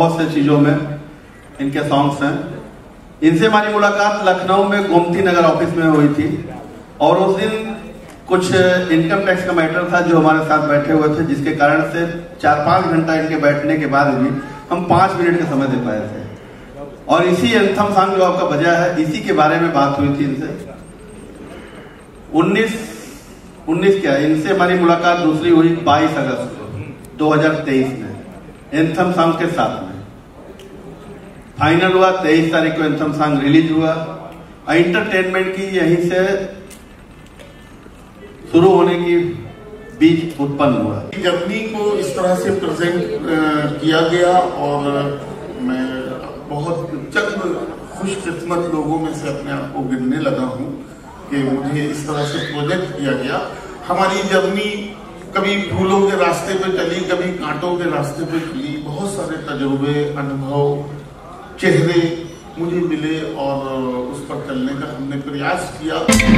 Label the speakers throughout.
Speaker 1: बहुत से चीज़ों में इनके सॉन्ग्स हैं। इनसे हमारी मुलाकात लखनऊ में गोमती नगर ऑफिस में हुई थी और उस दिन कुछ इनकम टैक्स का मैटर था जो हमारे साथ बैठे हुए थे, जिसके कारण से 4-5 घंटा इनके बैठने के बाद भी हम 5 मिनट का समय दे पाए थे। और इसी एंथम सॉन्ग जो आपका बजा है, इसी के बारे में बात हुई थी इनसे। 19 क्या, इनसे हमारी मुलाकात दूसरी हुई 22 अगस्त को 2023 में एंथम सॉन्ग के साथ में। फाइनल हुआ 23 तारीख को एंथम सॉन्ग रिलीज हुआ। एंटरटेनमेंट की यहीं से शुरू होने की बीज उत्पन्न हुआ।
Speaker 2: जर्नी को इस तरह से प्रेजेंट किया गया और मैं बहुत चंद खुशकिस्मत लोगों में से अपने आप को गिनने लगा हूँ कि मुझे इस तरह से प्रोजेक्ट किया गया। हमारी जर्नी कभी फूलों के रास्ते पे चली, कभी कांटों के रास्ते पे चली। बहुत सारे तजुर्बे, अनुभव, चेहरे मुझे मिले और उस पर चलने का हमने प्रयास किया।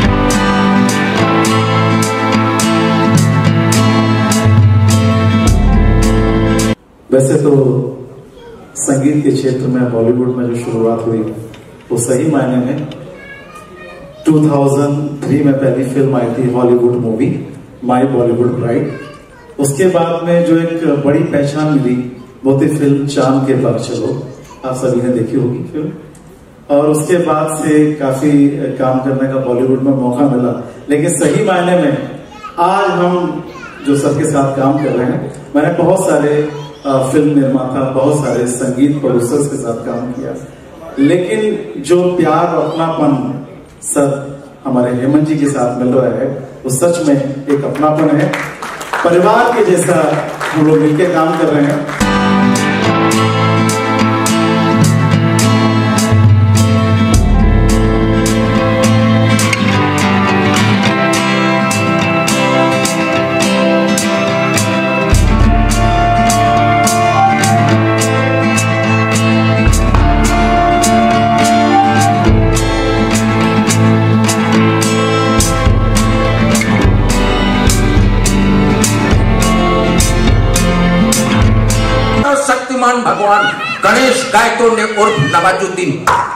Speaker 3: वैसे तो संगीत के क्षेत्र में बॉलीवुड में जो शुरुआत हुई वो सही मायने में 2003 में पहली फिल्म आई थी, Hollywood movie My Bollywood Bride. उसके बाद में जो एक बड़ी पहचान मिली वो थी फिल्म चांद के पार चलो, आप सभी ने देखी होगी फिल्म। और उसके बाद से काफी काम करने का बॉलीवुड में मौका मिला। लेकिन सही मायने में आज हम जो सबके साथ काम कर रहे हैं, मैंने बहुत सारे फिल्म निर्माता, बहुत सारे संगीत प्रोड्यूसर्स के साथ काम किया, लेकिन जो प्यार और अपनापन सर हमारे हेमंत जी के साथ मिल रहा है वो सच में एक अपनापन है। परिवार के जैसा हम लोग मिलकर काम कर रहे हैं।
Speaker 4: शक्तिमान भगवान गणेश गायतोड़ ने उर्फ नवाजुद्दीन।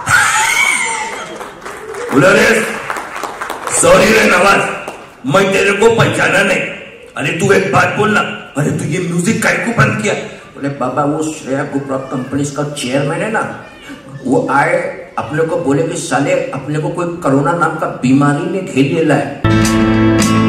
Speaker 5: सॉरी रे नवाज, मैं तेरे को पहचाना नहीं। अरे तू एक बात बोलना, अरे तू ये म्यूजिक काय को बंद किया?
Speaker 4: बोले बाबा वो श्रेया ग्रुप कंपनीज का चेयरमैन है ना, वो आए अपने को बोले कि साले अपने को कोई कोरोना नाम का बीमारी ने घेर लिया है।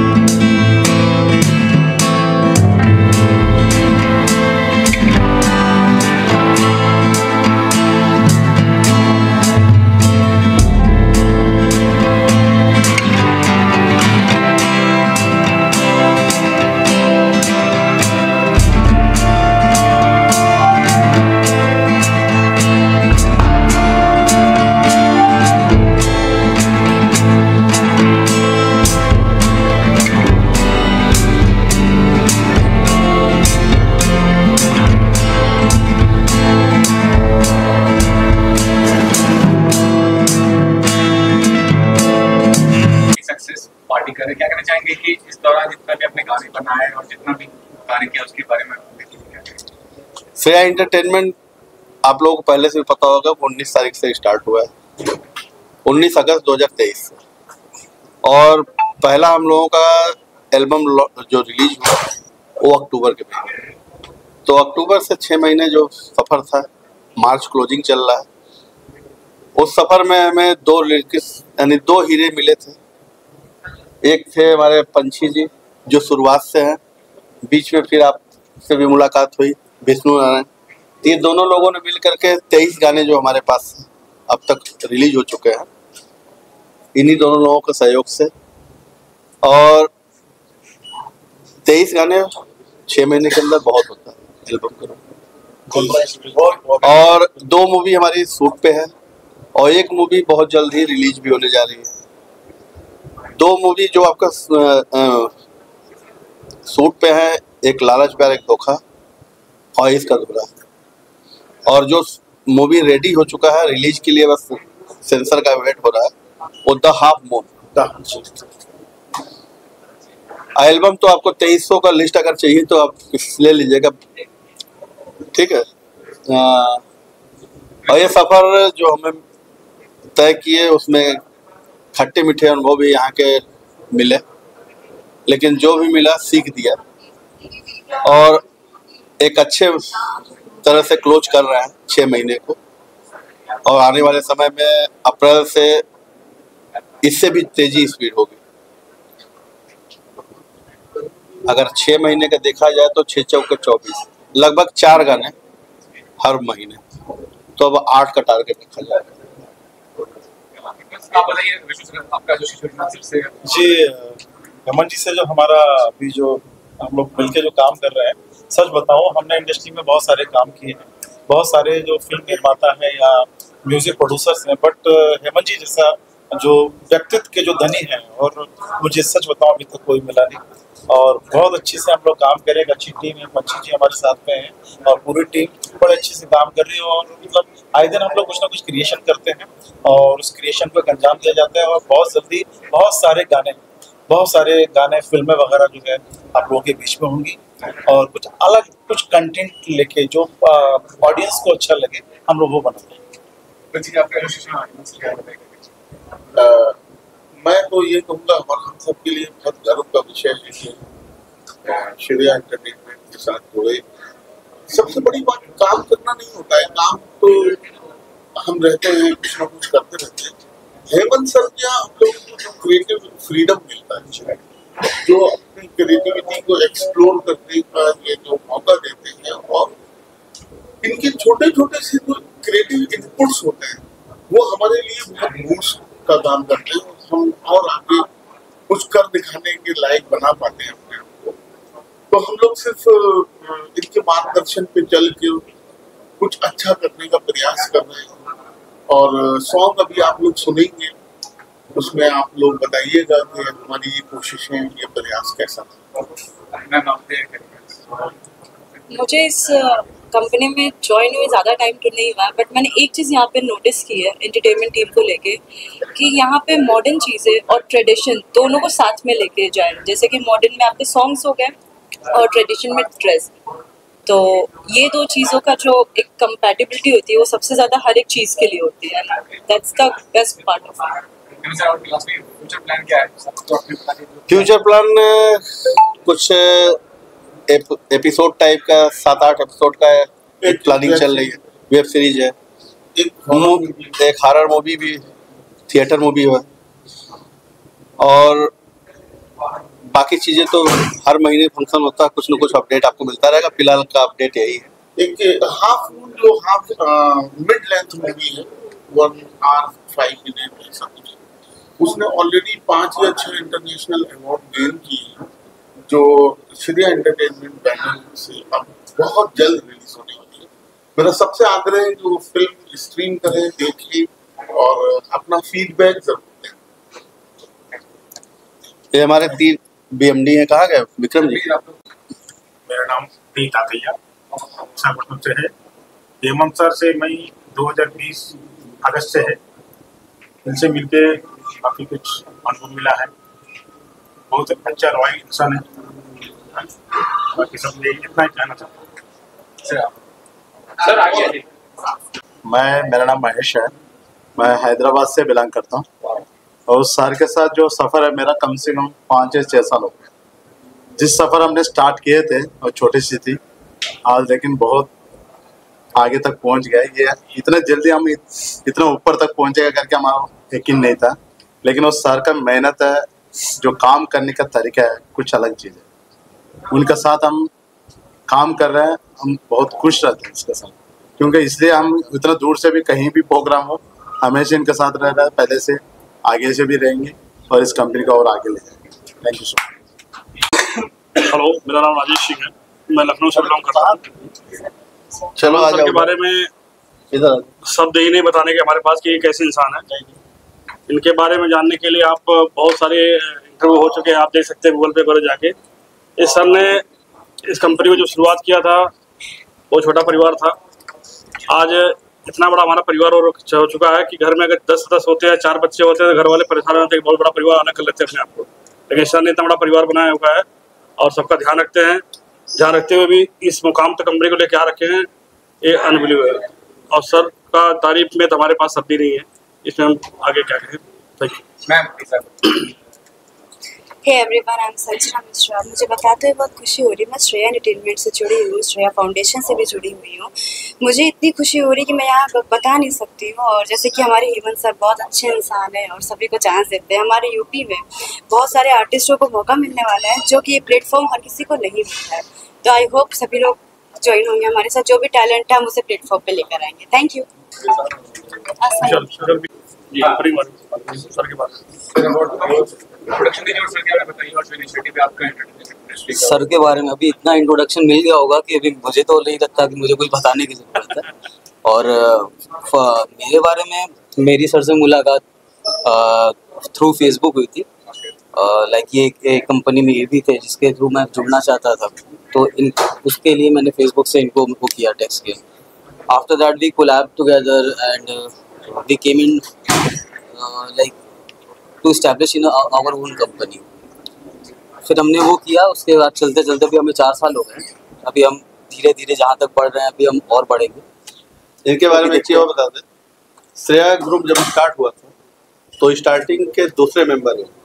Speaker 6: पार्टी करें, क्या कहना चाहेंगे कि इस दौरान जितना भी अपने गाने बनाए और जितना भी गाने किया उसके बारे में?
Speaker 1: श्रेया एंटरटेनमेंट आप लोगों को पहले से पता होगा 19 तारीख से स्टार्ट हुआ है, 19 अगस्त 2023 और पहला हम लोगों का एल्बम जो रिलीज हुआ वो अक्टूबर के महीने। तो अक्टूबर से 6 महीने जो सफ़र था, मार्च क्लोजिंग चल रहा है। उस सफ़र में हमें 2 लिरिक्स यानी 2 हीरे मिले थे। एक थे हमारे पंछी जी जो शुरुआत से हैं, बीच में फिर आपसे भी मुलाकात हुई विष्णु नारायण। ये दोनों लोगों ने मिल करके 23 गाने जो हमारे पास अब तक रिलीज हो चुके हैं, इन्हीं दोनों लोगों के सहयोग से। और 23 गाने 6 महीने के अंदर बहुत होता है एल्बम का। और 2 मूवी हमारी शूट पे है और 1 मूवी बहुत जल्द ही रिलीज भी होने जा रही है। 2 मूवी जो आपका शूट पे है, एक लालच प्यार एक धोखा और इसका धुरा। और जो मूवी रेडी हो चुका है रिलीज के लिए, बस सेंसर का वेट हो रहा है, वो द हाफ मून। एल्बम तो आपको 2300 का लिस्ट अगर चाहिए तो आप ले लीजिएगा, ठीक है। और ये सफ़र जो हमें तय किए उसमें खट्टे मीठे अनुभव भी यहाँ के मिले, लेकिन जो भी मिला सीख दिया और एक अच्छे तरह से क्लोज कर रहे हैं 6 महीने को। और आने वाले समय में अप्रैल से इससे भी तेजी स्पीड होगी। अगर 6 महीने का देखा जाए तो 6 चौके 24, लगभग 4 गाने हर महीने, तो अब 8 का टारगेट रखा जाएगा।
Speaker 6: आप बताइए आपका जो सिचुएशन से
Speaker 3: जी, रमन जी से जो हमारा अभी जो हम लोग मिलके जो काम कर रहे हैं, सच बताऊं हमने इंडस्ट्री में बहुत सारे काम किए हैं, बहुत सारे जो फिल्म निर्माता हैं या म्यूजिक प्रोड्यूसर्स हैं, बट हेमंत जी जैसा जो व्यक्तित्व के जो धनी हैं, और मुझे सच बताऊं अभी तक कोई मिला नहीं। और बहुत अच्छे से हम लोग काम करें, एक अच्छी टीम है, पंछी जी हमारे साथ में हैं और पूरी टीम बड़े अच्छे से काम कर रही है। और मतलब आए दिन हम लोग कुछ ना कुछ क्रिएशन करते हैं और उस क्रिएशन को अंजाम दिया जाता है और बहुत जल्दी बहुत सारे गाने फिल्में वगैरह जो है आप लोगों के बीच में होंगी और कुछ अलग कुछ कंटेंट लेके जो ऑडियंस को अच्छा लगे हम लोग वो बनाएंगे।
Speaker 2: मैं तो ये कहूँगा हमारे हम सब के लिए बहुत गर्व का विषय है कि श्रेया एंटरटेनमेंट के साथ जुड़े। सबसे बड़ी बात काम करना नहीं होता है, काम तो हम रहते हैं कुछ ना कुछ करते रहते हैं। हेमंत सर क्या हम लोग को जो क्रिएटिव फ्रीडम मिलता है, जो अपनी क्रिएटिविटी को एक्सप्लोर करने का ये जो मौका देते हैं और इनके छोटे छोटे से जो क्रिएटिव इनपुट्स होते हैं वो हमारे लिए बहुत बूस्ट का काम करते हैं। हम और आगे कुछ कर दिखाने के लायक बना पाते हैं अपने आप को। तो हम लोग सिर्फ इनके मार्गदर्शन पे चल के कुछ अच्छा करने का प्रयास कर रहे हैं। और सॉन्ग अभी आप लोग सुनेंगे, उसमें आप लोग बताइएगा कि हमारी ये कोशिशें, ये प्रयास कैसा था।
Speaker 7: मुझे इस कंपनी में ज्वाइन हुए ज़्यादा टाइम तो नहीं हुआ, बट मैंने एक चीज़ यहाँ पे नोटिस की है एंटरटेनमेंट टीम को लेके कि यहाँ पे मॉडर्न चीज़ें और ट्रेडिशन दोनों को साथ में लेके जाए। जैसे कि मॉडर्न में आपके सॉन्ग्स हो गए और ट्रेडिशन में ड्रेस, तो ये दो चीज़ों का जो एक कंपैटिबिलिटी होती है वो सबसे ज़्यादा हर एक चीज़ के लिए होती है। That's the best part of
Speaker 1: future plan कुछ एपिसोड टाइप का 7-8 एपिसोड का एक प्लानिंग चल रही है, वेब सीरीज है, एक हॉरर मूवी भी, थिएटर मूवी है और बाकी चीजें तो हर महीने फंक्शन होता है, कुछ न कुछ अपडेट आपको मिलता रहेगा। फिलहाल का अपडेट यही है।
Speaker 2: एक हाफ मिड लेंथ मूवी है 1 hour 5 minutes ऐसा कुछ, उसने ऑलरेडी 5 या 6 इंटरनेशनल अवार्ड गेन किए हैं, जो श्रेया एंटरटेनमेंट बैनर से अब बहुत जल्द रिलीज होने वाली है। मेरा सबसे आग्रह है कि वो फिल्म स्ट्रीम करें, देखें और अपना फीडबैक जरूर दें।
Speaker 1: ये हमारे 3 BMD हैं, कहाँ गए विक्रम जी?
Speaker 8: मेरा नाम पी तातैया विशाखापट्टनम से है। हेमंत सर से मैं 2020 अगस्त से है, इनसे मिलके काफी कुछ अनुभव मिला है। बहुत अच्छा रॉयल इंसान है, बाकी सब ये इतना ही कहना चाहता हूँ।
Speaker 6: सर आगे
Speaker 3: मेरा नाम महेश है, मैं हैदराबाद से बिलोंग करता हूँ और उस सर के साथ जो सफ़र है मेरा कम से कम 5 या 6 साल हो गए। जिस सफ़र हमने स्टार्ट किए थे और छोटी सी थी, आज लेकिन बहुत आगे तक पहुँच गया। ये इतना जल्दी हम इतना ऊपर तक पहुँचेगा करके हमारा यकीन नहीं था, लेकिन उस सर का मेहनत है, जो काम करने का तरीका है, कुछ अलग चीज़ है। उनका साथ हम काम कर रहे हैं, हम बहुत खुश रहते हैं इसके साथ, क्योंकि इसलिए हम इतना दूर से भी कहीं भी प्रोग्राम हो हमेशा इनके साथ रह रहे हैं, पहले से आगे से भी रहेंगे और इस कंपनी को और आगे ले जाएंगे। Thank you so much.
Speaker 8: Hello, मेरा नाम राजेश सिंह है, मैं लखनऊ से बिलोंग करता हूँ।
Speaker 1: चलो आ जाओ।
Speaker 8: के बारे में
Speaker 1: इधर
Speaker 8: शब्द ही नहीं बताने के हमारे पास कि ये कैसे इंसान है। इनके बारे में जानने के लिए आप बहुत सारे इंटरव्यू हो चुके हैं, आप देख सकते हैं गूगल पे पर जाके। इस सर ने इस कंपनी में जो शुरुआत किया था वो छोटा परिवार था, आज इतना बड़ा हमारा परिवार हो चुका है कि घर में अगर 10 सदस्य होते हैं, 4 बच्चे होते हैं तो घर वाले परेशान होते हैं कि बहुत बड़ा परिवार अलग कर लेते हैं अपने आप को। लेकिन सर ने इतना बड़ा परिवार बनाया हुआ है और सबका ध्यान रखते हैं, ध्यान रखते हुए भी इस मुकाम तक कंपनी को लेकर आ रखे हैं। ये अनबिलीवेबल। और सर का तारीफ में तो हमारे पास शब्द ही नहीं है, इसमें हम आगे क्या कहें। Thank you
Speaker 6: ma'am.
Speaker 9: Hey everyone, I am Sanjana Mishra. मुझे बताते हुए बहुत खुशी हो रही है। मैं श्रेया एंटरटेनमेंट से जुड़ी हुई हूँ, श्रेया फाउंडेशन से भी जुड़ी हुई हूँ। मुझे इतनी खुशी हो रही है कि मैं यहाँ बता नहीं सकती हूँ। और जैसे कि हमारे हेमंत सर बहुत अच्छे इंसान हैं और सभी को चांस देते हैं। हमारे यूपी में बहुत सारे आर्टिस्टों को मौका मिलने वाला है, जो कि ये प्लेटफॉर्म हर किसी को नहीं मिलता है। तो आई होप सभी लोग ज्वाइन होंगे हमारे साथ। जो भी टैलेंट है हम उसे प्लेटफॉर्म पे लेकर आएंगे। Thank you.
Speaker 10: सर के बारे में अभी इतना इंट्रोडक्शन मिल गया होगा कि अभी मुझे तो नहीं लगता कि मुझे कोई बताने की जरूरत है। और मेरे बारे में मेरी सर से मुलाकात थ्रू फेसबुक हुई थी। लाइक ये एक कंपनी में ये भी थे जिसके थ्रू मैं जुड़ना चाहता था, तो उसके लिए मैंने फेसबुक से इनको किया, टेक्स्ट किया। After that we collab together and we came in like to establish in our own company. फिर हमने वो किया, उसके बाद चलते चलते भी हमें 4 साल हो गए। अभी हम धीरे धीरे जहाँ तक बढ़ रहे हैं अभी हम और बढ़ेंगे।
Speaker 1: इनके बारे में एक चीज और बता दें, श्रेया ग्रुप जब स्टार्ट हुआ था तो स्टार्टिंग के दूसरे मेंबर हैं।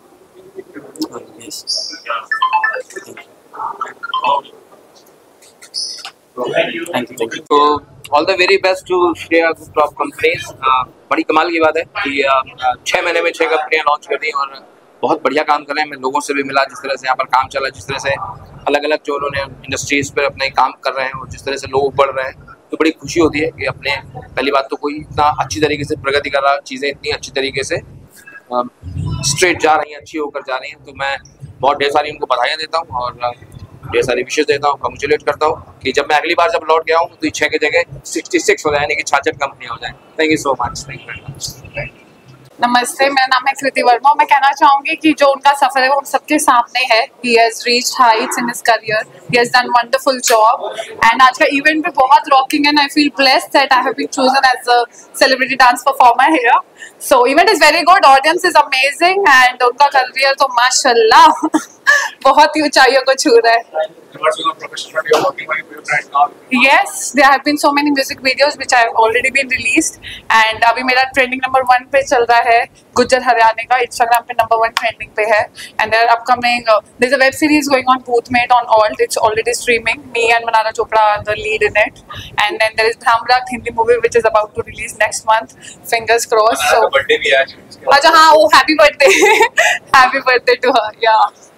Speaker 11: तो all the very best to Shreya group of companies. बड़ी कमाल की बात है कि 6 महीने में 6 कंपनियां लॉन्च कर दी और बहुत बढ़िया काम कर रहे हैं। मैं लोगों से भी मिला, जिस तरह से यहाँ पर काम चला, जिस तरह से अलग अलग जो उन्होंने इंडस्ट्रीज पर अपने काम कर रहे हैं और जिस तरह से लोग बढ़ रहे हैं, तो बड़ी खुशी होती है कि अपने पहली बात तो कोई इतना अच्छी तरीके से प्रगति कर रहा, चीज़ें इतनी अच्छी तरीके से स्ट्रेट जा रही हैं, अच्छी होकर जा रही हैं। तो मैं बहुत ढेर सारी उनको बधाइयाँ देता हूँ और ढेर सारी विशेष देता हूँ, कंग्रेचुलेट करता हूँ कि जब मैं अगली बार जब लौट गया हूँ तो 6 की जगह 66 हो जाए, यानी कि 66 कंपनी हो जाए। Thank you so much. Thank you very much.
Speaker 12: नमस्ते, मेरा नाम है कृति वर्मा। मैं कहना चाहूँगी कि जो उनका सफर है वो हम सबके सामने है। He has reached heights in his career. He has done wonderful job. And आज का इवेंट भी बहुत rocking and I feel blessed that I have been chosen as a celebrity dance performer here. So event is very good. Audience is amazing and उनका career तो माशाल्लाह बहुत ही ऊंचाइयों को छू रहा है। Yes, there have been so many music videos which have already been released and अभी मेरा ट्रेंडिंग नंबर 1 पे चल रहा है। गुज्जर हरियाणा का इंस्टाग्राम पे नंबर 1 ट्रेंडिंग पे है। And there are upcoming there's a web series going on Bhootmate on Alt. It's already streaming. Me and Manara Chopra are the lead in it. And then there is Bhamrak Hindi movie which is about to release next month. Fingers crossed. So
Speaker 6: birthday भी आज।
Speaker 12: अच्छा हाँ, वो happy birthday happy birthday to her. या